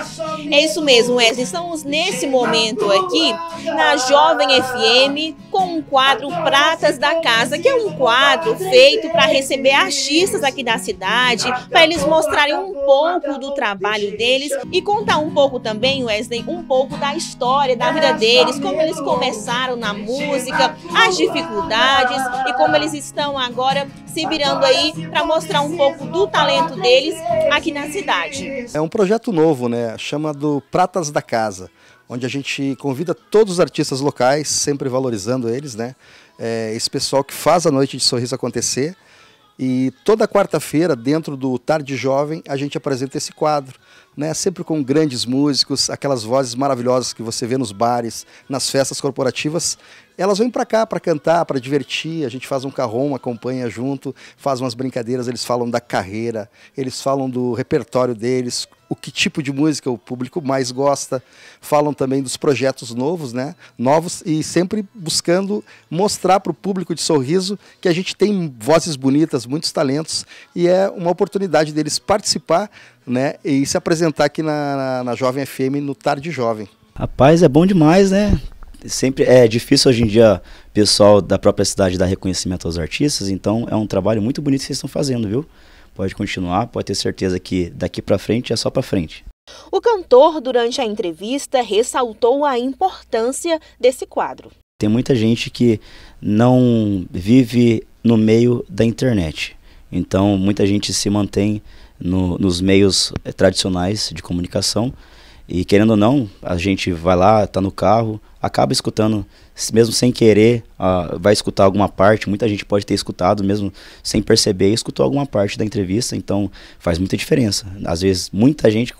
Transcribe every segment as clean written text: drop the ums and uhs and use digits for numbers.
É isso mesmo, Wesley. Estamos nesse momento aqui na Jovem FM com um quadro Pratas da Casa, que é um quadro feito para receber artistas aqui da cidade, para eles mostrarem um pouco do trabalho deles e contar um pouco também, Wesley, um pouco da história, da vida deles, como eles começaram na música, as dificuldades e como eles estão agora se virando aí para mostrar um pouco do talento deles aqui na cidade. É um projeto novo, né? Chama do Pratas da Casa, onde a gente convida todos os artistas locais, sempre valorizando eles, né? Esse pessoal que faz a Noite de Sorriso acontecer. E toda quarta-feira, dentro do Tarde Jovem, a gente apresenta esse quadro, né? Sempre com grandes músicos, aquelas vozes maravilhosas que você vê nos bares, nas festas corporativas. Elas vêm para cá para cantar, para divertir, a gente faz um carrom, acompanha junto, faz umas brincadeiras, eles falam da carreira, eles falam do repertório deles, o que tipo de música o público mais gosta, falam também dos projetos novos, né? Novos e sempre buscando mostrar para o público de Sorriso que a gente tem vozes bonitas, muitos talentos e é uma oportunidade deles participar, né? E se apresentar aqui na Jovem FM no Tarde Jovem. Rapaz, é bom demais, né? Sempre é difícil hoje em dia o pessoal da própria cidade dar reconhecimento aos artistas, então é um trabalho muito bonito que vocês estão fazendo, viu? Pode continuar, pode ter certeza que daqui para frente é só para frente. O cantor, durante a entrevista, ressaltou a importância desse quadro. Tem muita gente que não vive no meio da internet, então muita gente se mantém nos meios tradicionais de comunicação. E querendo ou não, a gente vai lá, tá no carro, acaba escutando, mesmo sem querer, vai escutar alguma parte. Muita gente pode ter escutado, mesmo sem perceber, escutou alguma parte da entrevista, então faz muita diferença. Às vezes, muita gente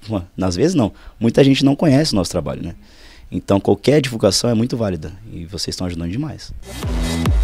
não conhece o nosso trabalho, né? Então qualquer divulgação é muito válida e vocês estão ajudando demais.